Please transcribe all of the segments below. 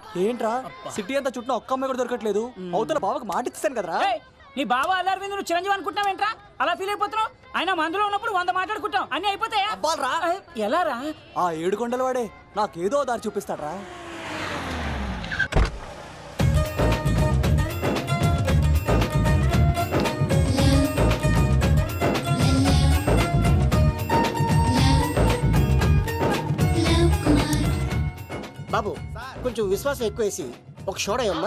ఏంట్రా సిటీ అంతా చుట్టూ ఒక్క అమ్మాయి కూడా దొరకట్లేదు. అవతల బావకు మాట ఇస్తాను కదరా. నీ బావ అల్లరి నువ్వు చిరంజీవి అనుకుంటున్నావేంట్రా? అలా ఫీల్ అయిపోతున్నావు. ఆయన మందులో ఉన్నప్పుడు 100 మాట్లాడుకుంటాం, అన్ని అయిపోతాయా? ఎలా రా? ఆ 7 కొండల వాడే నాకేదో దారి చూపిస్తాడ్రా. బాబు కొంచెం విశ్వాసం ఎక్కువేసి ఒక షోడయమ్మా.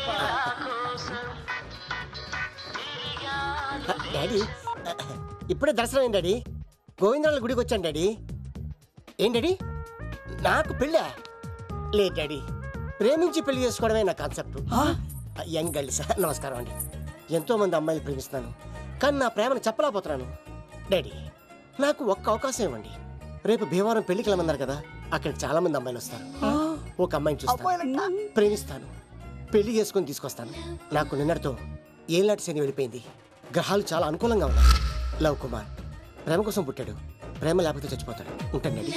డాడీ ఇప్పుడే దర్శనం అయింది డాడీ. గోవిందరాల గుడికి వచ్చాను డాడీ. ఏం డాడీ నాకు పెళ్ళా? లేదు డాడీ, ప్రేమించి పెళ్లి చేసుకోవడమే నా కాన్సెప్ట్. యంగ్ గర్ల్స్ నమస్కారం అండి. ఎంతోమంది అమ్మాయిలు ప్రేమిస్తున్నాను, కానీ నా ప్రేమను చెప్పలేకపోతున్నాను. డాడీ నాకు ఒక్క అవకాశం ఇవ్వండి. రేపు భీమవరం పెళ్లికి వెళ్ళమన్నారు కదా, అక్కడికి చాలా మంది అమ్మాయిలు వస్తారు. ఒక అమ్మాయిని చూస్తాను, ప్రేమిస్తాను, పెళ్లి చేసుకుని తీసుకొస్తాను. నాకు నిన్నటితో ఏళ్ళనాటి శని వెళ్ళిపోయింది. గ్రహాలు చాలా అనుకూలంగా ఉన్నాయి. లవ్ కుమార్ ప్రేమ కోసం పుట్టాడు, ప్రేమ లేకపోతే చచ్చిపోతాడు. ఉంటానండి.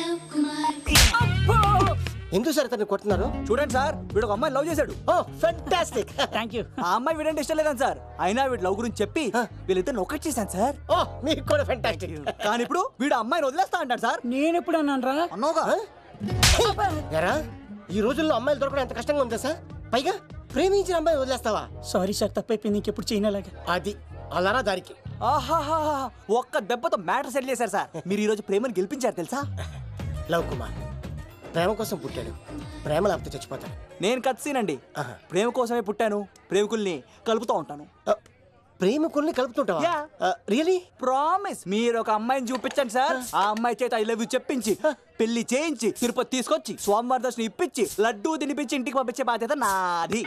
ఎందుకు సార్ అతన్ని కొడుతున్నారు? చూడండి సార్, వీడు ఒక అమ్మాయి లవ్ చేశాడు. Oh fantastic. Thank you. ఆ అమ్మాయి వీడంటే ఇష్టం లేదని సార్, అయినా వీడు లవ్ గురించి చెప్పి వీళ్ళిద్దరిని ఒకటి చేశాను సార్. ఓ మీకు కూడా ఫెంటాస్టిక్. కానీ ఇప్పుడు వీడు అమ్మాయిని వదిలేస్తా అంటాడు సార్. నేను ఎప్పుడు అన్నాను రా? అన్నోగా ఎరా ఈ రోజుల్లో అమ్మాయిలు దొరకడం ఎంత కష్టంగా ఉందా సార్? పైగా ప్రేమించిన అమ్మాయి వదిలేస్తావా? సారీ సార్, తప్పైపోయింది. ఇంకెప్పుడు చేయనలాగా. అది అలారా దారికి. ఆహాహా, ఒక్క దెబ్బతో మ్యాటర్ సెటిల్ చేశారు సార్. మీరు ఈ రోజు ప్రేమను గెలిపించారు తెలుసా? లవ్ కుమార్ ప్రేమ కోసం పుట్టాడు, ప్రేమ లేకపోతే చచ్చిపోతాడు. నేను కత్సీనండి. ప్రేమ కోసమే పుట్టాను, ప్రేమికుల్ని కలుపుతూ ఉంటాను. ప్రేమికుల్ని కలుపుతుంటావా? రియలీ? ప్రామిస్. మీరు ఒక అమ్మాయిని చూపించండి సార్, ఆ అమ్మాయి చేత ఐ లవ్ యూ చెప్పించి పెళ్లి చేయించి తిరుపతి తీసుకొచ్చి స్వామివారి దర్శనం ఇప్పించి లడ్డూ తినిపించి ఇంటికి పంపించే బాధ్యత నాది.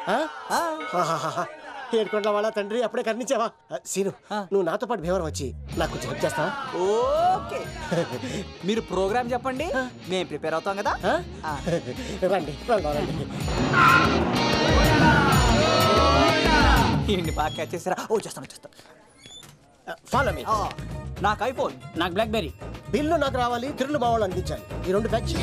ఏడుకొండల వాళ్ళ తండ్రి అప్పుడే కర్ణించావా? సీను నువ్వు నాతో పాటు భీమవరం వచ్చి నాకు కొంచెం హెల్ప్ చేస్తావా? ఓకే, మీరు ప్రోగ్రామ్ చెప్పండి, మేము ప్రిపేర్ అవుతాం కదా. రండి రండి. ఏంటి బాగా క్యాచ్ చేస్తారా? ఓ చేస్తాను. Follow me. నాకు ఐఫోన్, నాకు బ్లాక్బెర్రీ. బిల్లు నాకు రావాలి, తిరులు మా వాళ్ళు అందించాలి. ఈ రెండు ప్యాచ్.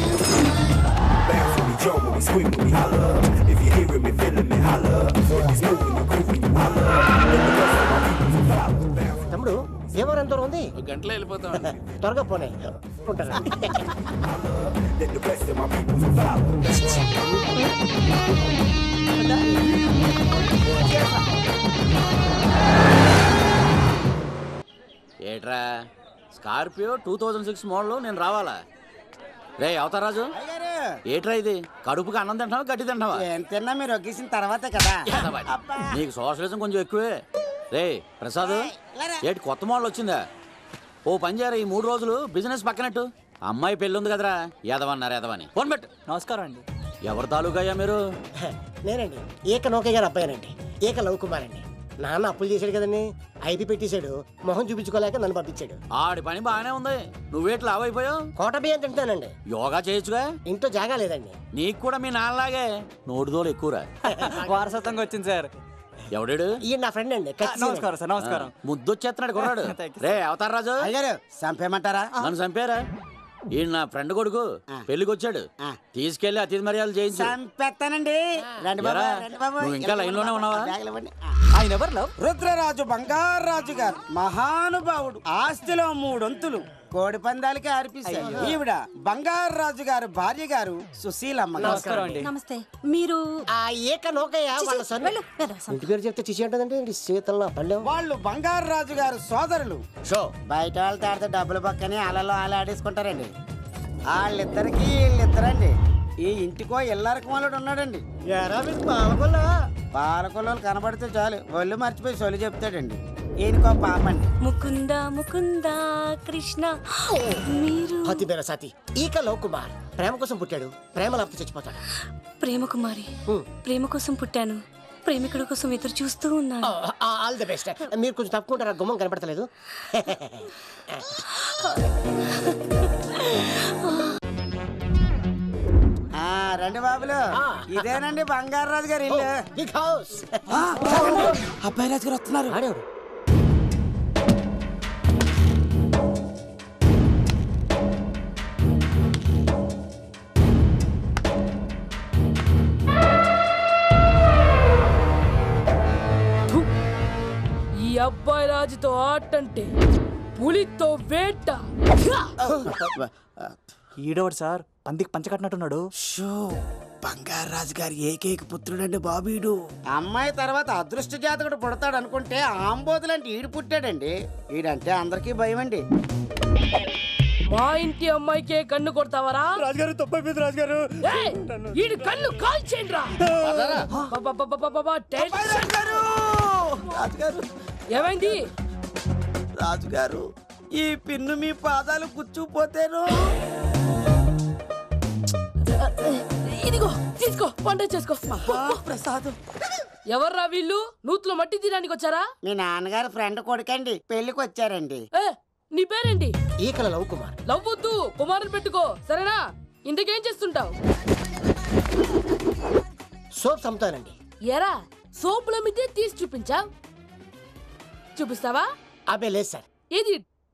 తమ్ముడు భీమవరం ఎంత దూరం ఉంది? గంటలో వెళ్ళిపోతాం. త్వరగా పోనే ఉంటాను. ఏట్రా స్కార్పియో 2006 మోడల్, నేను రావాలా? రే అవతారాజు, ఏట్రా ఇది? కడుపుకి అన్నం తింటావా గడ్డి తింటావా? ఏం తిన్నా మీరు ఒగ్గేసిన తర్వాతే కదా. నీకు సోషలిజం కొంచెం ఎక్కువే. రే ప్రసాద్, ఏటి కొత్త మోడల్ వచ్చిందా? ఓ పని చేయరా, ఈ 3 రోజులు బిజినెస్ పక్కనట్టు. అమ్మాయి పెళ్ళి ఉంది కదరా, ఎదవన్నారు ఎదవని. ఫోన్ పెట్టు. నమస్కారం అండి. ఎవరి తాలూకయ్యా మీరు? నేనండి ఏక నౌకయ్య గారు అబ్బాయినండి, ఏక లవ్ కుమార్ అండి. నాన్న అప్పులు చేశాడు కదండి, ఐపీ పెట్టేశాడు. మొహం చూపించుకోలేక నన్ను పంపించాడు. ఆడి పని బాగానే ఉంది, నువ్వేట్లు లావైపోయావు? కోట బియ్యం తింటానండి. యోగా చేయొచ్చుగా. ఇంట్లో జాగా లేదండి. నీకు కూడా మీ నాన్నలాగే నోటిదోలు ఎక్కువరా. వారసత్వంగా వచ్చింది సార్. ఎవడాడు? ఈయన నా ఫ్రెండ్ అండి. నమస్కారం సార్. నమస్కారం. ముద్దొచ్చేస్తున్నాడు కొన్నాడు. రే అవతార్ రాజు, అయ్యారు చంపేయమంటారా? నన్ను చంపారా? ఈయన నా ఫ్రెండ్ కొడుకు పెళ్లికి వచ్చాడు, తీసుకెళ్లి అతిథి మర్యాదలు చేయించు. చంపేస్తానండి. రండి బాబు, రండి బాబు. నువ్వు ఇంకా లైన్ లోనే ఉన్నావా? ఆయన ఎవరు లవ్? రుద్రరాజు బంగారాజు గారు మహానుభావుడు. ఆస్తిలో 3 వంతులు కోడి పందాలకి అర్పిస్తారు. ఈవిడ బంగారాజు గారు భార్య గారు సుశీలమ్మ. నమస్కారం అండి. నమస్తే. మీరు ఆ ఏక నౌకయ్య వాళ్ళ సన్. ఇంటి పేరు చెప్తే చిచి అంటదండి. శీతల పల్లె. వాళ్ళు బంగారాజు గారు సోదరులు. షో బయట వాళ్ళతో ఆడితే డబ్బులు పక్కనే అలలో అలా ఆడేసుకుంటారండి. వాళ్ళిద్దరికి వీళ్ళిద్దరండి. ఈ ఇంటికో ఇల్లరకమాలుడు ఉన్నాడండి. పాలకొల్లు కనబడితే చాలు ఒళ్ళు మర్చిపోయి సొలి చెప్తాడండి. ఈయనకో పాపండి. ముకుంద ముకుంద కృష్ణ. మీరు హతి బేర సాతి ఈక లవ్ కుమార్ ప్రేమ కోసం పుట్టాడు, ప్రేమ లేకపోతే చచ్చిపోతాడు. ప్రేమ కుమారి. ప్రేమ కోసం పుట్టాను, ప్రేమికుడు కోసం ఎదురు చూస్తూ ఉన్నాను. All the best. మీరు కొంచెం తప్పుకుంటారా? గుమ్మం కనపడతలేదు. రండి బాబులు, ఇదేనండి బంగారాజు గారి ఇల్లు. Big house. అబ్బాయి రాజు గారు వస్తున్నారు. ఆడేవాడు అబ్బాయి రాజుతో ఆటంటే పులితో వేట. ఈడోడు సార్ పందికి పంచకట్టినట్టున్నాడు. బంగారు రాజు గారి ఏకైక పుత్రుడండి బాబీడు. అమ్మాయి తర్వాత అదృష్ట జాతకుడు పుడతాడు అనుకుంటే ఆంబోతులంటే ఈడు పుట్టాడండి. ఈడంటే అందరికీ భయం అండి. మా ఇంటి అమ్మాయికే కన్ను కొడతావరా? రాజుగారు తప్పైపోయింది రాజుగారు. ఈడు కన్ను కాల్చేయండిరా. రాజుగారు ఏమైంది? రాజుగారు ఈ పిన్ను మీ పాదాలు గుచ్చుకుపోతేను. ఇదిగో తీసుకో, వంట చేసుకో. ప్రసాదం. ఎవర్రా వీళ్ళు? నూతులో మట్టి తీయడానికి వచ్చారా? మీ నాన్నగారు ఫ్రెండ్ కొడుకండి, పెళ్లికి వచ్చారండి. నీ పేరేంటి? ఈకల లవ్ కుమార్. లవ్వొద్దు, కుమారుని పెట్టుకో సరేనా? ఇంతకేం చేస్తుంటావు? సోప్స్ అమ్ముతానండి. ఎరా సోపుల మీద తీసి చూపించావు, చూపిస్తావా? అబ్బే లేదు సార్. ఏది?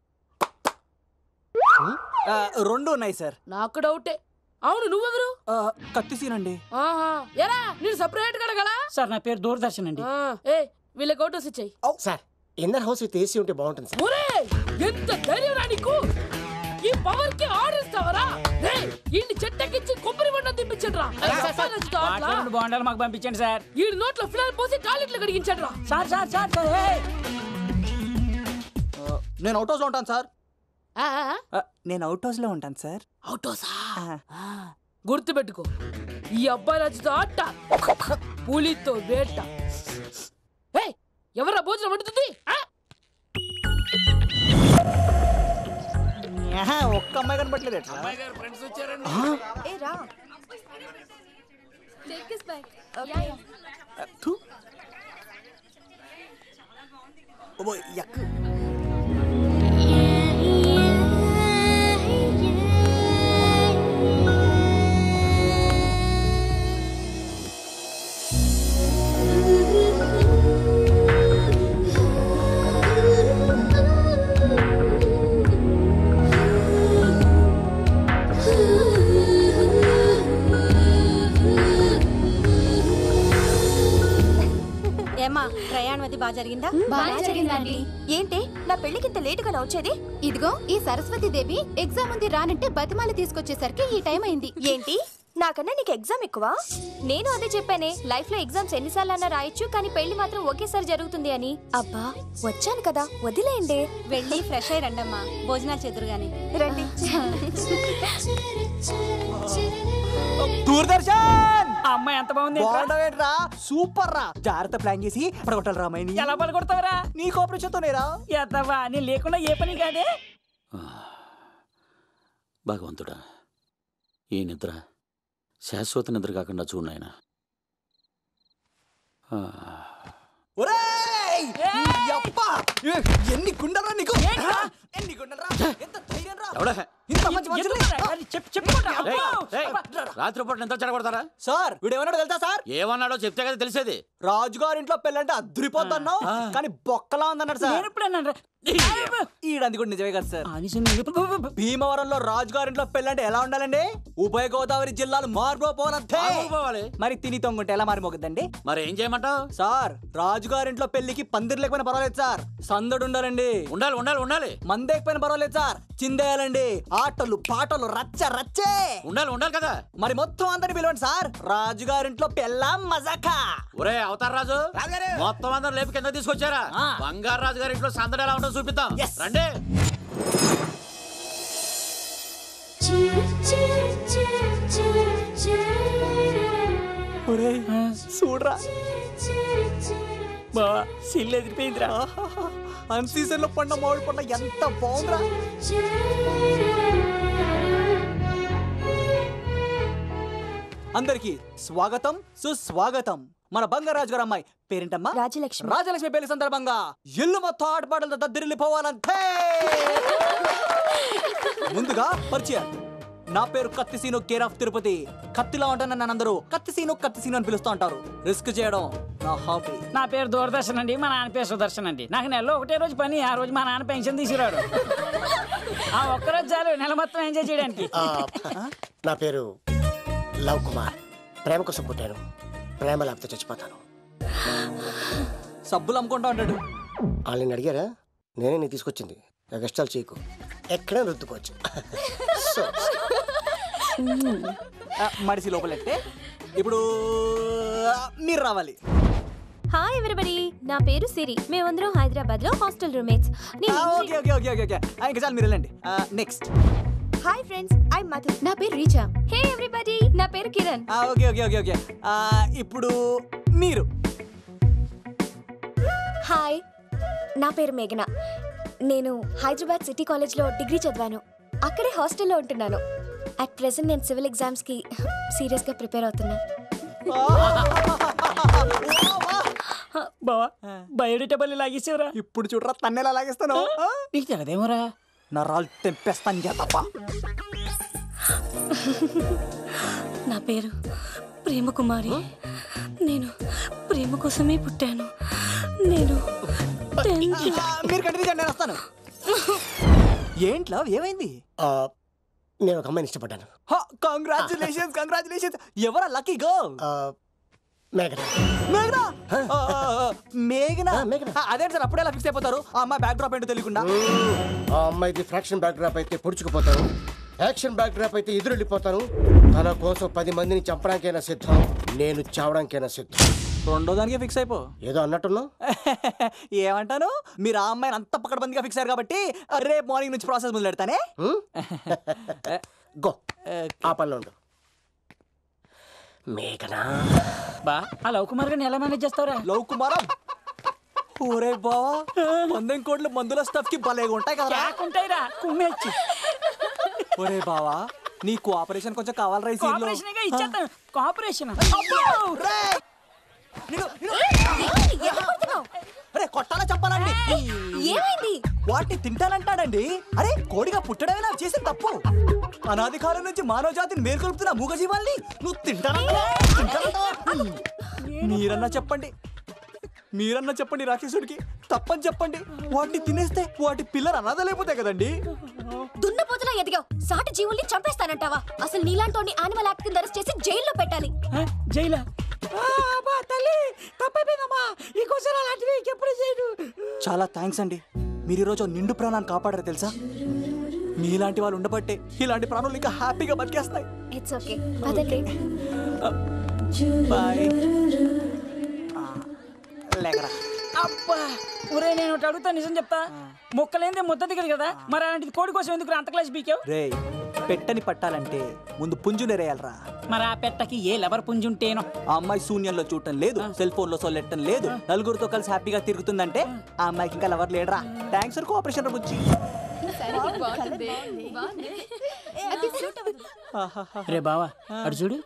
రెండు ఉన్నాయి సార్. నాకు డౌటే. అవును నువ్వెవరు? కత్తిసీనండి. ఆహా, ఎరా నేను సపరేట్ కడగలా? సార్ నా పేరు దూరదర్శన్ అండి. ఏ వీళ్ళ ఫోటోస్ ఇచ్చాయి. Sir inner house with AC ఉంటే బాగుంటుంది సార్. ఒరేయ్ ఎంత ధైర్యం నీకు! ఈ పవర్ కి ఆర్డర్ ఇస్తావరా? ఈయన్ని చెట్టెక్కించి కొబ్బరి బండ తిప్పించండి రా. బాండాలు మాకు పంపించండి సార్. ఈ నోట్లో ఫినాల్ పోసి టాయిలెట్లు కడిగించండి రా. సార్ సార్ సార్ సార్ నేను అవుట్ హౌస్ లో ఉంటాను సార్. ఆ, నేను అవుట్ హౌస్ లో ఉంటాను సార్. అవుటోసా? గుర్తు పెట్టుకో, ఈ అబ్బాయి రాజుతో ఆట, పులితో వేట. ఎవరా భోజనం వండుతుంది? ఒక్క అమ్మాయి కనపట్లేదు. ప్రయాణం అది బాగా జరిగిందా? బాగా జరిగిందండి. ఏంటి నా పెళ్లికి ఇంత లేటుగా వచ్చేది? ఇదిగో ఈ సరస్వతి దేవి ఎగ్జామ్ ఉంది రానంటే బతిమాల తీసుకొచ్చేసరికి ఈ టైం అయింది. ఏంటి నాకన్నా నీకు ఎగ్జామ్ ఎక్కువ? నేను అదే చెప్పానే, లైఫ్ లో ఎగ్జామ్స్ ఎన్నిసార్లు అన్నా రాయొచ్చు కానీ పెళ్లి మాత్రం ఒకేసారి జరుగుతుంది అని. అబ్బా వచ్చాను కదా వదిలేయండి. వెళ్ళి ఫ్రెష్ అయ్యి రండమ్మా, భోజనాలు చెదురు గాని రండి. దూరదర్శన్ అమ్మాయి ఎంత బాగుంది. బాగుండవేట్రా, సూపర్ రా. జాగ్రత్త ప్లాన్ చేసి పడగొట్టాలి రామాయణి. ఎలా పడగొడతావరా? నీ కోపరేషన్తోనేరా. ఎత్తవా నీ లేకుండా ఏ పని కాదే. భగవంతుడా, ఈ నిద్ర శాశ్వత నిద్ర కాకుండా చూడు నాయనా. ఎన్ని గుండెలరా నీకు? ఎన్ని గుండెలరా? ఎంత ధైర్యం రా? ఎవడా? ఇంత మంచి మనుషుల్ని రాత్రిపూట ఎంత చెడగొడతారా? సార్ వీడు ఏమన్నాడు తెలుసా సార్? ఏమన్నాడో చెప్తే కదా తెలిసేది. రాజుగారింట్లో పెళ్ళంటే అద్దరిపోద్దన్నావు కానీ బొక్కలా ఉందన్నాడు సార్. నేను ఎప్పుడన్నా ఈడంది కూడా నిజమే కదా సార్. భీమవరంలో రాజుగారింట్లో పెళ్ళంటే ఎలా ఉండాలండి? ఉభయ గోదావరి జిల్లాలు మారిపోవాలంటే మరి తిని తొంగుంటే ఎలా మారిపోతుందండి? మరి ఏం చేయమంటావు? సార్ రాజుగారింట్లో పెళ్లికి పందిరి లేకపోయినా పర్వాలేదు సార్, సందడు ఉండాలండి. ఉండాలి ఉండాలి ఉండాలి. మందేకపోయినా పర్వాలేదు సార్, చిందేయాలండి. ఆటలు పాటలు రచ్చ రచ్చే ఉండాలి ఉండాలి కదా. మరి మొత్తం అందరిని పిలవండి సార్, రాజుగారింట్లో పెళ్ళాం మజాకా. ఒరే అవతార్ రాజు, మొత్తం అందరూ లేపు కింద తీసుకొచ్చారా? బంగారు రాజు గారి ఇంట్లో సందడి ఎలా ఉంటుందో చూపిద్దాం రండి. చూడరా బావా సిల్లు ఎదిరిపోయిందిరా. అన్ సీజన్ లో పండ మామిడి పండ ఎంత బాగుందిరా. అందరికి స్వాగతం సుస్వాగతం. మన బంగారాజు గారు అమ్మాయి పేరేంటమ్మా? రాజలక్ష్మి. రాజలక్ష్మి పెళ్లి సందర్భంగా ఇల్లు మొత్తం ఆటపాటలతో దద్దరిల్లిపోవాలంటే ముందుగా పరిచయం. నా పేరు కత్తిసీను, కేర్ ఆఫ్ తిరుపతి. కత్తిలా ఉంటాను నన్ను అందరూ కత్తిసీను కత్తిసీను అని పిలుస్తూ ఉంటారు. రిస్క్ చేయడం నా హాబీ. నా పేరు దూరదర్శన్ అండి, మా నాన్న పేరు సుదర్శన్ అండి. నాకు నెలలో ఒకటే రోజు పని, ఆ రోజు మా నాన్న పెన్షన్ తీసుకురాడు. ఆ ఒక్కరోజు చాలు నెల మొత్తం ఎంజాయ్ చేయడానికి. నా పేరు లవ్ కుమార్. ప్రేమ కోసం పుట్టాను, ప్రేమ లేకపోతే చచ్చిపోతాను. సబ్బులు అమ్ముకుంటా ఉంటాడు. వాళ్ళని అడిగారా? నేనే నీ తీసుకొచ్చింది. కష్టాలు చేయకు, ఎక్కడ రుద్దుకోవచ్చు. సో మడిసి లోపలెట్టే ఇప్పుడు మీరు రావాలి. హాయ్ ఎవరీబడి, నా పేరు సిరి. మేమందరం హైదరాబాద్ లో hostel roommates. Okay okay okay okay okay ఇంకా చాలు, మీరు వెళ్ళండి. Next. Hi friends, I Madhu. నా పేరు రీచా. హే ఎవరీబడి, నా పేరు Kiran. Okay okay okay okay ఇప్పుడు మీరు. హాయ్, నా పేరు మేఘన. నేను హైదరాబాద్ సిటీ కాలేజ్లో డిగ్రీ చదివాను. అక్కడే హాస్టల్లో ఉంటున్నాను. అట్ ప్రెసెంట్ నేను సివిల్ ఎగ్జామ్స్కి సీరియస్గా ప్రిపేర్ అవుతున్నాను. బావా బయోడేటా బల్లి లాగేసేవరా. ఇప్పుడు చూడరా తన్నేలా లాగేస్తాను. నీకు తెలదేమోరా. నా రాళ్ళు తెంపేస్తాను తప్ప. నా పేరు ప్రేమ కుమారి. నేను ప్రేమ కోసమే పుట్టాను. నేను మీరు కంటిన్యూ చేయండి, నేను వస్తాను. ఏంట్లో ఏమైంది? నేను ఒక అమ్మాయిని ఇష్టపడ్డాను. Congratulations congratulations. ఎవరా లక్కీ గర్ల్? మేఘన. మేఘనా? మేఘనా? మేఘనా. అదేంటి సార్ అప్పుడే ఎలా ఫిక్స్ అయిపోతారు? ఆ అమ్మాయి బ్యాక్ డ్రాప్ ఏంటో తెలియకుండా. ఆ అమ్మాయిది ఫ్రాక్షన్ బ్యాక్ డ్రాప్ అయితే పొడుచుకుపోతాను, యాక్షన్ బ్యాక్ డ్రాప్ అయితే ఎదురెళ్ళిపోతాను. తన కోసం 10 మందిని చంపడానికైనా సిద్ధం, నేను చావడానికైనా సిద్ధం. రెండో దానికి ఫిక్స్ అయిపో. ఏదో అన్నట్టున్నావు. ఏమంటాను, మీరు ఆ అమ్మాయిని అంత పక్కడబందిగా ఫిక్స్ అయ్యారు కాబట్టి రేపు మార్నింగ్ నుంచి ప్రాసెస్ మొదలు పెడతానే. గో, ఆ పనిలో ఉండు. మేఘనా. బా ఆ లవ్ కుమార్ గారిని ఎలా మేనేజ్ చేస్తావురా? లవ్ కుమారం? ఓరే బావా, 100 కోట్ల మందుల స్టఫ్ కి భలేగా ఉంటాయి కదా. ఉంటాయిరా కుమ్మేచ్చి. ఒరే బావా, నీ కోఆపరేషన్ కొంచెం కావాలరా ఈ సీన్ లో. కోఆపరేషన్ ఇచ్చేస్తాను. కోఆపరేషన్ అరే కొట్టాలా చెప్పాలండి? ఏమైంది? వాటిని తింటానంటాడండి. అరే కోడిగా పుట్టడమే నాకు చేసిన తప్పు. అనాది కాలం నుంచి మానవ జాతిని మేల్కొల్పుతున్న మూగజీవాల్ని నువ్వు తింటానంటా? మీరన్నా చెప్పండి, మీరన్నా చెప్పండి రాక్షసుడికి. తప్పని చెప్పండి. వాటిని తినేస్తే వాటి పిల్లలు అనాథలైపోతాయి కదండి. దున్నపోతులా ఎదిగావు, సాటి జీవుల్ని చంపేస్తానంటావా? అసలు నీలాంటి యానిమల్ యాక్ట్ కింద అరెస్ట్ చేసి జైల్లో పెట్టాలి. జైలా? తల్లి తప్పైపోయిందమ్మా, ఈ క్వశ్చన్ అలాంటివి ఎప్పుడు చేయడు. చాలా థ్యాంక్స్ అండి, మీరు ఈరోజు నిండు ప్రాణాన్ని కాపాడారు తెలుసా. మీలాంటి వాళ్ళు ఉండబట్టే ఇలాంటి ప్రాణులు ఇంకా హ్యాపీగా బతికేస్తాయి. ఇట్స్ ఓకే, పదండి. బాయ్. లేకరా. అబ్బా ఒరే, నేను ఒకటి అడుగుతా, నిజం చెప్తా. మొక్కలేందే ముద్ద దిగదు కదా, మరి అలాంటిది కోడి కోసం ఎందుకు అంత క్లాస్ బీకావు? రే, పెట్టని పట్టాలంటే ముందు పుంజు నెరేయాలరా. మరి ఆ పెట్టకి ఏ లవర్ పుంజుంటేనో. ఆ అమ్మాయి శూన్యంలో చూడటం లేదు, సెల్ ఫోన్ లో సొల్లెట్టడం లేదు, నలుగురితో కలిసి హ్యాపీగా తిరుగుతుందంటే ఆ అమ్మాయికి ఇంకా లవర్ లేడరా. Thanks for cooperation Buchi. రే బావా అడు చూడు.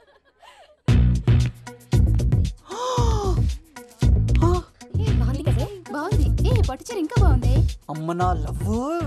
బాగుంది కదే. బాగుంది. ఏ పట్టుచీర ఇంకా బాగుంది. అమ్మ నా లవ్.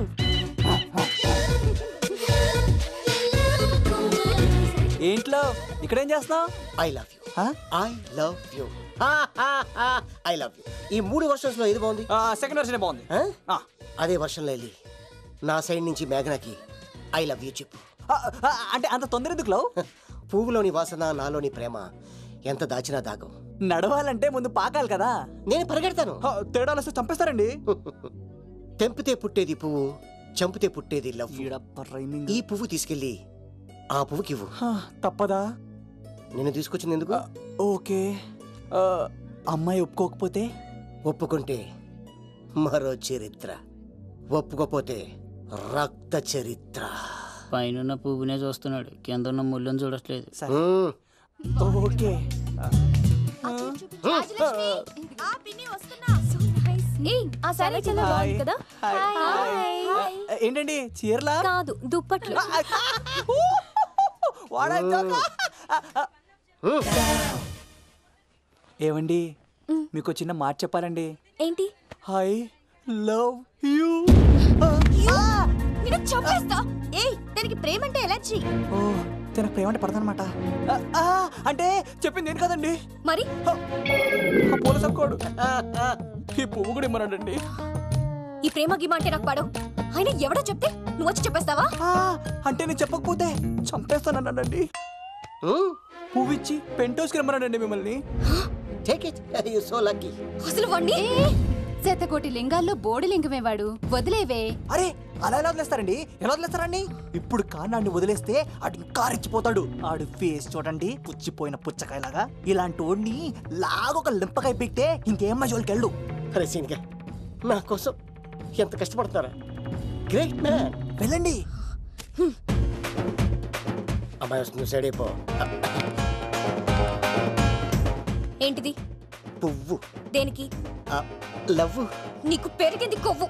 ఏంట్లో ఇక్కడేం చేస్తున్నావు? I love you. I love you. I love you. ఈ 3 వర్షన్స్ లో ఏది బాగుంది? సెకండ్ వర్షన్ బాగుంది. అదే వర్షంలో వెళ్ళి నా సైడ్ నుంచి మేఘనాకి ఐ లవ్ యూ చెప్పు. అంటే అంత తొందర ఎందుకు లవ్? పువ్వులోని వాసన, నాలోని ప్రేమ ఎంత దాచినా దాగం. నడవాలంటే ముందు పాకాలి కదా. నేను పరిగెడతాను. తేడాలు వస్తే చంపేస్తారండి. తెంపితే పుట్టేది పువ్వు, చంపితే పుట్టేది లవ్. ఈ పువ్వు తీసుకెళ్ళి ఆ పువ్వుకి ఇవ్వు. తప్పదా? నేను తీసుకొచ్చింది ఎందుకు? ఓకే. అమ్మాయి ఒప్పుకోకపోతే? ఒప్పుకుంటే మరో చరిత్ర, ఒప్పుకోపోతే రక్త చరిత్ర. పైన పువ్వునే చూస్తున్నాడు, కింద ఉన్న ముళ్ళని చూడట్లేదు. ఓకే. ఏంటండి చీరలా? కాదు, దుప్పట్లు. ఏమండి, మీకు చిన్న మాట చెప్పాలండి. ఏంటి? I love you. నిన్ను చంపేస్తా. ఏయ్, దానికి ప్రేమ అంటే ఎలర్జీ. ఓ, తనకు ప్రేమ అంటే పడదనమాట. అంటే చెప్పింది నేను కదండి, మరి పోలీసు అక్కోడు. ఈ పువ్వు కూడా ఇమ్మన్నాడండి. ఈ ప్రేమ గిమ అంటే నాకు పడవు. ఆయన ఎవడో చెప్తే నువ్వు వచ్చి చెప్పేస్తావా? అంటే నేను చెప్పకపోతే చంపేస్తానన్నాడండి. పువ్వు ఇచ్చి పెంటోస్కి రమ్మన్నాడండి మిమ్మల్ని. Take it, you so lucky. అసలు వాణ్ణి శతకోటి లింగాల్లో బోడి లింగమే వాడు. వదిలేవే. అరే అలా ఎలా వదిలేస్తారండి? ఎలా వదిలేస్తారండి? ఇప్పుడు కాన్నాడిని వదిలేస్తే ఆడు ఇంకా రెచ్చిపోతాడు. ఆడు ఫేస్ చూడండి, పుచ్చిపోయిన పుచ్చకాయలాగా. ఇలాంటి వాడిని లాగొక లింపకాయ పెట్టే ఇంకేం జోలికి వెళ్ళు. అరే సీన్గా నా కోసం ఎంత కష్టపడుతున్నారా? Great man. వెళ్ళండి. అమ్మాయి వస్తుంది, సైడ్ అయిపో. ఏంటిది? పువ్వు. దేనికి? లవ్. నీకు పెరిగింది కొవ్వు.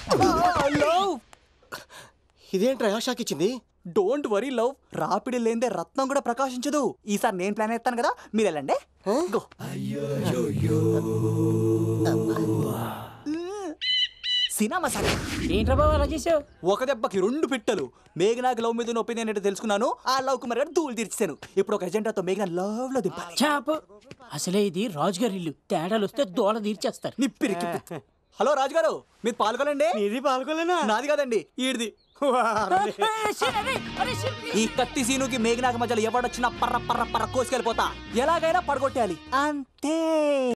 ఇదేంట్రా షాక్ ఇచ్చింది? డోంట్ వరీ లవ్, రాపిడి లేదే రత్నం కూడా ప్రకాశించదు. ఈసారి నేను ప్లాన్ ఎత్తాను కదా, మీరు వెళ్ళండి. గో. సినిమా సరే. ఏంట్రా బాబు అలా చేసావు? ఒక దెబ్బకి 2 పిట్టలు. మేఘనాకి లవ్ మీద ఒపీనియన్ ఏంటో తెలుసుకున్నాను. ఆ లవ్ కుమార్ గారు ధూళి తీర్చాను. ఇప్పుడు ఒక ఎజెండాతో మేఘనా లవ్ లో దింపాలి. చాపు. అసలే ఇది రాజుగారి ఇల్లు, తేడాలు వస్తే దోళ తీర్చేస్తారు. నిప్పిరికి. హలో రాజుగారు, మీరు పాల్గొనండి. ఇది పాల్గొలేనా? నాది కాదండి, ఈడిది. ఈ కత్తి సీనుకి మేఘనాకి మధ్యలో ఎవడొచ్చినా పర్ర పర్ర పర్ర కోసుకెళ్ళిపోతా. ఎలాగైనా పడగొట్టాలి అంతే.